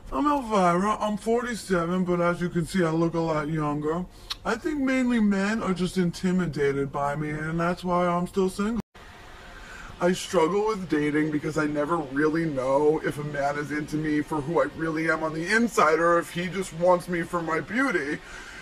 I'm Elvira. I'm 47, but as you can see, I look a lot younger. I think mainly men are just intimidated by me, and that's why I'm still single. I struggle with dating because I never really know if a man is into me for who I really am on the inside or if he just wants me for my beauty.